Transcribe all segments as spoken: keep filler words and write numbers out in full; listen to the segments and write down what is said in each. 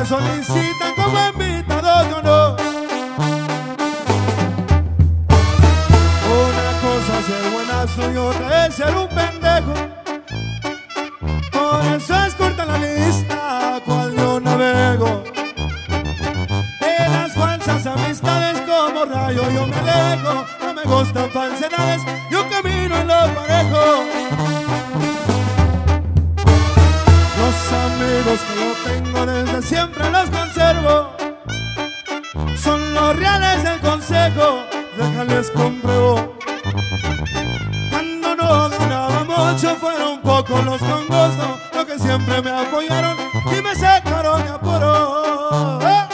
me solicitan como invitado de honor. Una cosa es ser buenazo y otra es ser un pendejo. Por eso es corta la lista cual yo navego. De las falsas amistades como rayo yo me alejo. No me gustan falsedades, yo camino en lo parejo. Los amigos que yo tengo desde siempre los conservo. Son los reales del consejo, déjales compruebo. Cuando no ganaba mucho fueron pocos los con gusto, los que siempre me apoyaron y me sacaron de apuro. ¡Eh!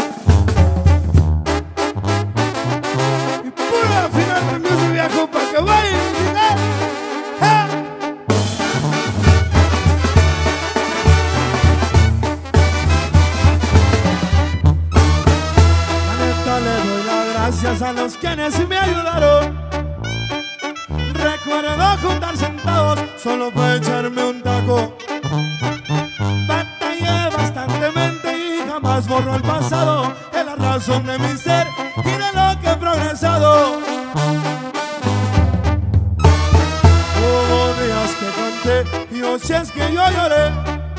Y pura final de music viejo para que vayan a llegar. ¡Eh! Le doy las gracias a los quienes me ayudaron. Recuerdo juntar centavos solo para echarme un taco. Batallé bastantemente y jamás borro el pasado. Es la razón de mi ser y de lo que he progresado. Hubo días que canté y noches que yo lloré.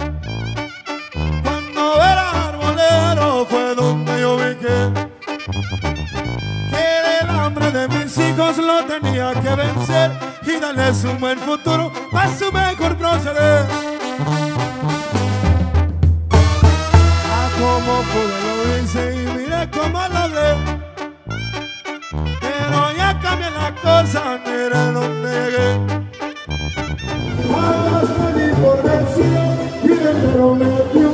Cuando era arbolero fue donde yo vi que que el hambre de mis hijos lo tenía que vencer y darles un buen futuro para su mejor proceder. Ah, como pude lo hice y miré cómo logré, pero ya cambié la cosa, mire donde llegué. Jamás me di por vencido y el pero me dio.